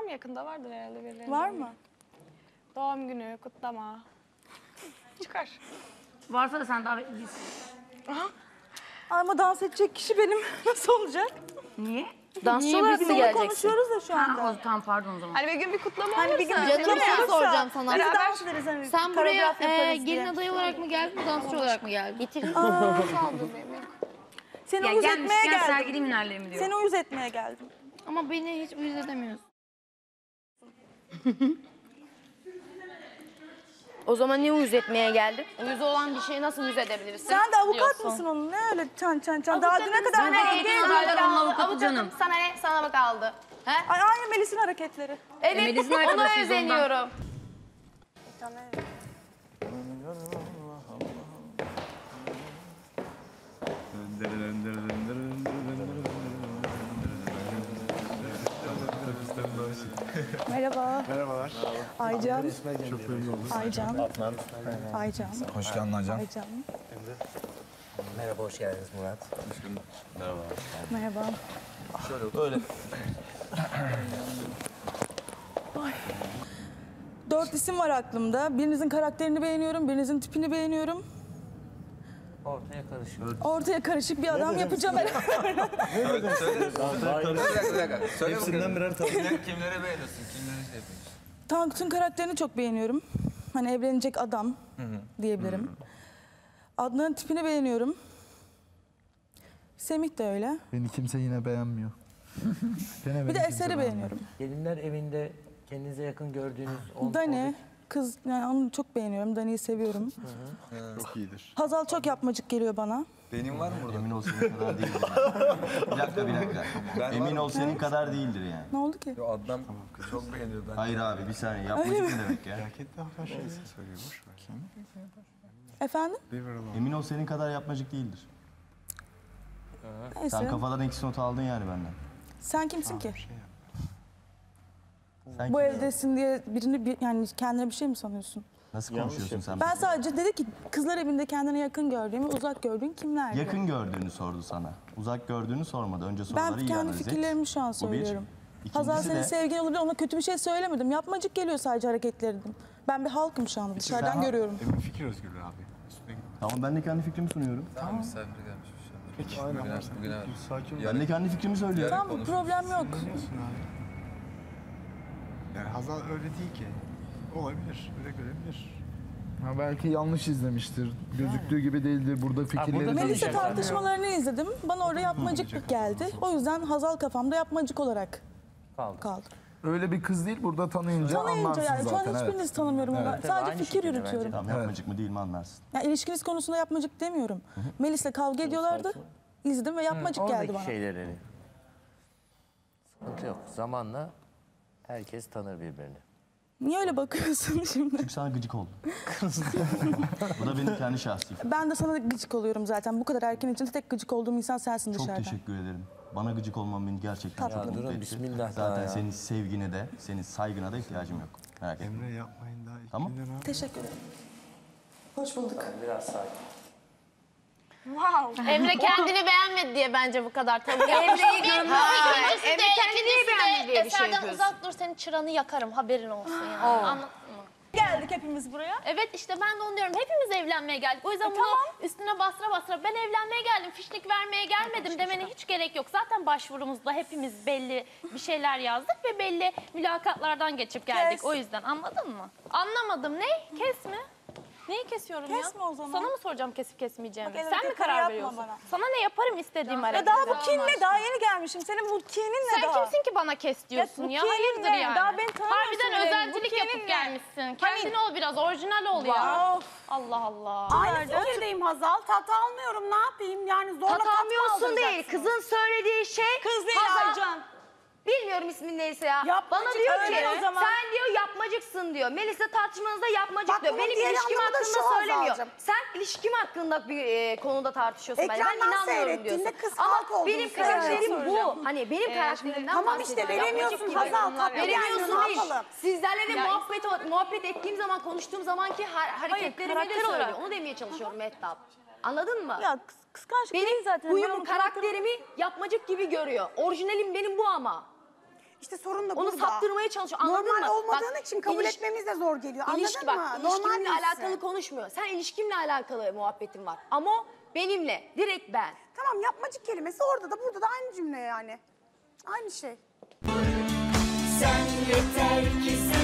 mı? Yakında vardır herhalde birilerinin. Var mı? Doğum günü, kutlama. Çıkar. Varsa da sen davetlisin. Ama dans edecek kişi benim. Nasıl olacak? Niye? Dansçı olarak Biz mı onu geleceksin? konuşuyoruz da şu anda. Ha, tamam pardon o zaman. Hani bir gün bir kutlama Hani olursa. bir gün Canım bir şey olursa soracağım sana. Biz Beraber- dans ederiz hani. Sen buraya koreograf yaparız gelin diye. adayı olarak mı geldin, dansçı olarak mı geldin? Seni Ya uyuz etmeye gelmişken geldim. sergileyim hünerlerimi diyor. Seni uyuz etmeye geldim. Ama beni hiç uyuz edemiyorsun. O zaman niye uyuz etmeye geldin? Uyuz olan bir şeyi nasıl uyuz edebilirsin? Sen de avukat diyorsun. mısın onun? Ne öyle çan? Daha düne kadar Sana ne? Eğitim adayları onun avukatı canım. Sana ne? Sana bak aldı. He? Ay, aynı Melis'in hareketleri. Evet, Melis'in ona arkadaşıyız ondan. özeniyorum. Merhaba. Merhabalar. Aycan. Çok memnun oldum. Aycan. Aycan. Hoş geldin Aycan. Aycan. Merhaba, hoş geldiniz Murat. Merhaba. Böyle. Ay. 4 isim var aklımda. Birinizin karakterini beğeniyorum, birinizin tipini beğeniyorum. Ortaya karışıyor. Ortaya karışık bir adam yapacağım herhalde. Bir dakika. Söyle Hepsinden birer tane. Kimlere beğeniyorsun? Kimlere şey yapıyorsun? Tankut'un karakterini çok beğeniyorum. Hani evlenecek adam diyebilirim. Adnan'ın tipini beğeniyorum. Semih de öyle. Beni kimse yine beğenmiyor. Gene Bir beni de kimse Eser'i beğenmiyor. beğeniyorum. Gelinler evinde kendinize yakın gördüğünüz... Dani, kız yani onu çok beğeniyorum. Dani'yi seviyorum. Çok iyidir. Hazal çok yapmacık geliyor bana. Benim var mı burada? Emin ol senin kadar değildir. Bir dakika. Emin ol senin kadar değildir yani. Ne oldu ki? Adnan çok beğeniyor ben. Hayır abi bir saniye yapmacık ne demek ya? Hareketli her şeyi söylüyor. Boş ver. Efendim? Emin ol senin kadar yapmacık değildir. Neyse. Sen kafadan eksi not aldın yani benden. Sen kimsin ki? Sen Bu kim- evdesin diye yani kendine bir şey mi sanıyorsun? Nasıl konuşuyorsun sen? Ben sadece dedi ki kızlar evinde kendine yakın gördüğüm, uzak gördüğün kimler? Yakın gördüğünü sordu sana. Uzak gördüğünü sormadı. Önce soruları Ben iyi kendi analiz et. fikirlerimi şu an Bu bir. söylüyorum. İkincisi Hazal senin de- sevgin olabilir, ona kötü bir şey söylemedim. Yapmacık geliyor sadece hareketleri. Ben bir halkım şu anda, dışarıdan görüyorum. Fikir özgürlüğü abi. Üstüne git. Tamam ben de kendi fikrimi sunuyorum. Tamam. Misafir gelmiş bir şey. Peki. Aynen. Bugün evet. Sakin ol. Ben de kendi fikrimi söylüyorum. Tamam, problem yok. Dinliyorsun abi. Yani Hazal öyle değil ki. Olabilir. Öyle görebilir. Ha belki yanlış izlemiştir. Gözüktüğü gibi değildir. Burada fikirleri Melisa değişir. tartışmalarını izledim. Bana orada yapmacık geldi. O yüzden Hazal kafamda yapmacık olarak kaldı. Öyle bir kız değil. Burada tanıyınca Tanıyınca anlarsın yani şu an zaten. hiçbirinizi tanımıyorum. ama sadece fikir yürütüyorum. Tamam yapmacık mı değil mi anlarsın. Yani ilişkiniz konusunda yapmacık demiyorum. Melis'le kavga ediyorlardı. İzledim ve yapmacık geldi Oradaki bana. şeyleri. Sıkıntı yok. Zamanla herkes tanır birbirini. Niye öyle bakıyorsun şimdi? Çünkü sana gıcık oldum. Bu da benim kendi şahsi fikrim. Ben de sana gıcık oluyorum zaten. Bu kadar erken içinde tek gıcık olduğum insan sensin Çok dışarıdan. teşekkür ederim. Bana gıcık olman beni gerçekten Tatlı. çok Ya mutlu durun, etti. bismillah Zaten daha ya. senin sevgine de, senin saygına da ihtiyacım yok. Merak etme. Emre yapmayın daha. İlk Tamam. günden abi. Teşekkür ederim. Hoş bulduk. Biraz sakin. Emre kendini beğenmedi diye bence bu kadar tavır yapmış. Emre'yi görmek. Emre kendini beğenmedi diye bir şey Eserden yapıyorsun. uzak dur, senin çıranı yakarım, haberin olsun yani. Anladın mı? Geldik hepimiz buraya. Evet işte ben de onu diyorum. Hepimiz evlenmeye geldik. O yüzden bunu üstüne bastıra bastıra ben evlenmeye geldim, fişnik vermeye gelmedim demene hiç gerek yok. Zaten başvurumuzda hepimiz belli bir şeyler yazdık ve belli mülakatlardan geçip geldik. Kes. O yüzden anladın mı? Anlamadım. Ne? Kes mi? Neyi kesiyorum ya? Kesme o zaman. Sana mı soracağım kesip kesmeyeceğimi? Bak, Sen elindeki mi karı karar yapma veriyorsun? bana. Sana ne yaparım istediğim Ya hareket. daha bu kin ne? Daha yeni gelmişim. Senin bu kinin ne Sen daha? kimsin ki bana kes diyorsun bu ya? kinin Hayırdır ne? yani? Daha beni tanımıyorsun Harbiden bile. Bu özelcilik kinin yapıp ne? gelmişsin. Kendin ol biraz, orijinal ol ya. Of. Allah Allah. Aynı fikirdeyim Hazal. Tat almıyorum. Ne yapayım? Yani zorla tat mı Tatamıyorsun değil. aldıracaksın? Kızın söylediği şey... Kız değil Hazal- Aycan. Bilmiyorum ismin neyse ya. Yapmacık Bana diyor ki öyle o zaman. sen diyor yapmacıksın diyor. Melis'le tartışmanızda yapmacık Bak diyor. bunun Benim diğer ilişkim anlamı da hakkında şu söylemiyor. Hazal'cığım. Sen ilişkim hakkında bir konuda tartışıyorsun. Ben Ekrandan inanmıyorum seyrettiğinde diyorsun. kız Ama halk olduğunu benim söylüyorsun. karakterim bu. Hani benim karakterimden Tamam işte bahsediyorum. veremiyorsun Yapmacık gibi. Hazal. Tatlı Veremiyorsun yani, ne değil. yapalım? Sizlerle de muhabbet ettiğim zaman, konuştuğum zamanki hareketlerimi de karakter söylüyor. olarak. Onu demeye çalışıyorum Mehtap. Anladın mı? Ya kıskançlık değil Benim zaten. Ben huyumu, onun karakterimi yapmacık gibi görüyor. Orijinalim benim bu ama. İşte sorun da Onu burada. saptırmaya çalışıyor. Anladın Normal mı? olmadığın Bak, için kabul etmemiz de zor geliyor. Anladın mı? Normal İlişkimle değilsin. alakalı konuşmuyor. Sen ilişkimle alakalı muhabbetin var. Ama o benimle, direkt ben. Tamam, yapmacık kelimesi orada da burada da aynı cümle yani. Aynı şey. Sen yeter ki sen